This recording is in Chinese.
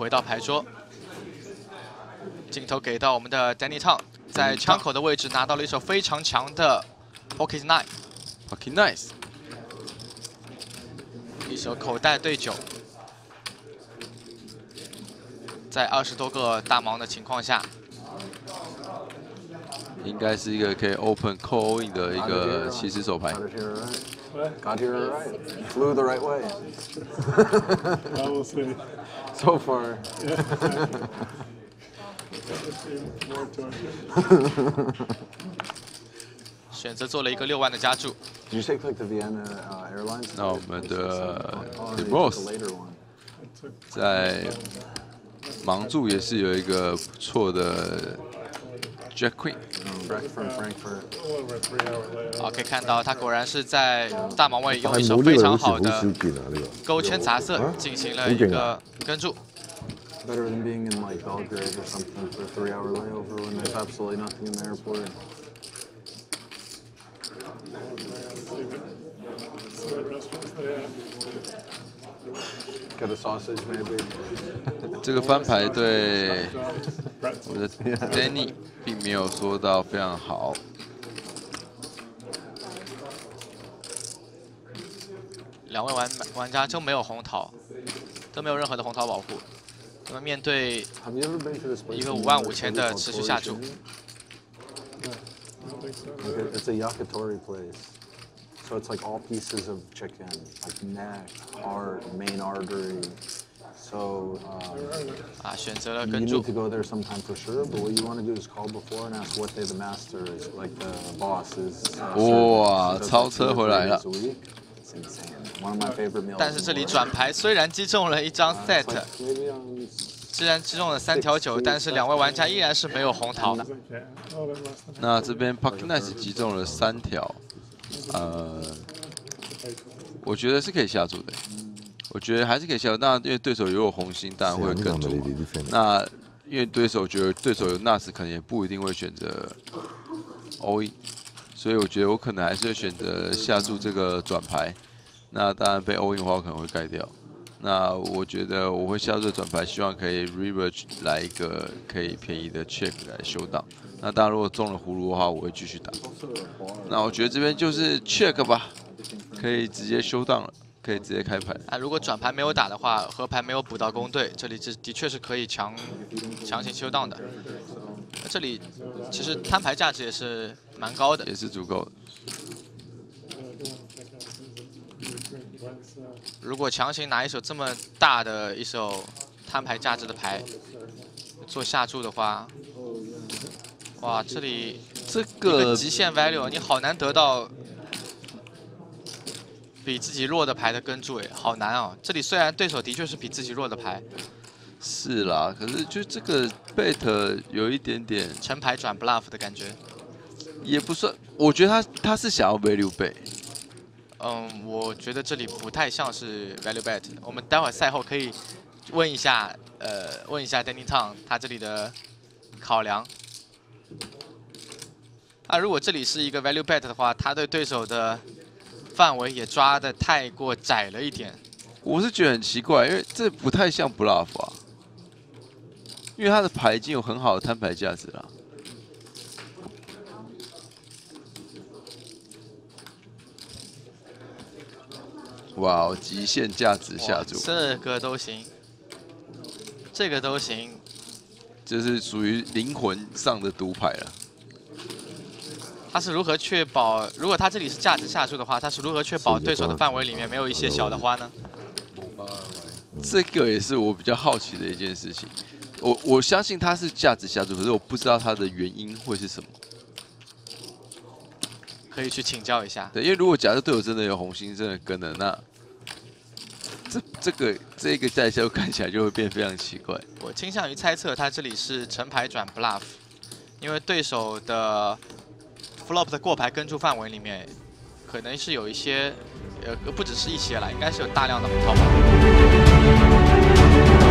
回到牌桌，镜头给到我们的 Danny Tang， 在枪口的位置拿到了一手非常强的 Pocket Nine。Pocket Nice， 一手口袋对9，在20多个大盲的情况下， 应该是一个可以 open call in 的一个起始手牌。 Got here right. Flew the right way. I will see. So far. More to it. 选择做了一个6万的加注。 Did you take like the Vienna Airlines? 那我们的 Oh, The they took Boss the later one. 在盲注也是有一个不错的 Jack Queen。 Breck from Frankfurt. A little over 3 hour later. 好，可以看到他果然是在大盲位用一手非常好的勾圈杂色进行了一个跟注。 Better than being in like Belgrade or something for a 3-hour layover when there's absolutely nothing in the airport. See what restaurants they have. Got a sausage maybe. 这个翻牌对 Brett's 我们的 Danny 并没有说到非常好。 两位玩家都没有红桃，都没有任何的红桃保护。那么面对 Have you ever been to this place? 一个55000的持续下注， Okay, it's a yakitori place. So it's like all pieces of chicken, like neck, heart, main artery. So 选择了 you 跟 need 注 to。go there sometime for sure. But what you want to do is call before and ask what day the master is, like the boss is. 哇， So 超 it's 车 like 2 or 回 3 来了 days a week. It's insane. One of my favorite meals. 但是这里 in the 转 world. 牌虽然击中了一张 It's set， like maybe on 虽然击中了3条9，但是两位玩家依然是没有红桃的。 okay. Oh, they're less than 那这边 Pocket Nice 击中了3条，我觉得是可以下注的。我觉得还是可以下注，当然因为对手有红心，当然会跟注嘛。那因为对手觉得对手有 Nuts， 可能也不一定会选择 all in， 所以我觉得我可能还是会选择下注这个转牌。那当然被 all in 的话，我可能会盖掉。那我觉得我会下注转牌，希望可以 reverse 来一个可以便宜的 check 来修档。那当然如果中了葫芦的话，我会继续打。那我觉得这边就是 check 吧，可以直接修档了，可以直接开牌。 如果转牌没有打的话，河牌没有补到公队，这里的确是可以强行修档的。这里其实摊牌价值也是蛮高的， 也是足够的。 如果强行拿一手这么大的一手摊牌价值的牌做下注的话，哇，这里这一个个极限 value， 你好难得到比自己弱的牌的跟注，哎，好难哦。这里虽然对手的确是比自己弱的牌， 是啦，可是就这个 bet 有一点点成牌转 bluff 的感觉。 也不算，我觉得他是想要 value bet。 我觉得这里不太像是 value bet。我们待会儿赛后可以问一下Danny Tang 他这里的考量。如果这里是一个 value bet 的话，他对对手的范围也抓得太过窄了一点。 我是觉得很奇怪，因为这不太像 bluff 啊，因为他的牌已经有很好的摊牌价值了。哇，极限价值下注， 这个都行，这个都行， 就是属于灵魂上的赌牌了。 他是如何确保？如果他这里是价值下注的话，他是如何确保对手的范围里面没有一些小的花呢？ 这个也是我比较好奇的一件事情。我相信他是价值下注，可是我不知道他的原因会是什么。 可以去请教一下。 对，因为如果假设队友真的有红心真的跟了，那这个代销看起来就会变非常奇怪。 我倾向于猜测他这里是成牌转 bluff， 因为对手的 flop 的过牌跟注范围里面，可能是有一些不只是一些啦，应该是有大量的红桃牌。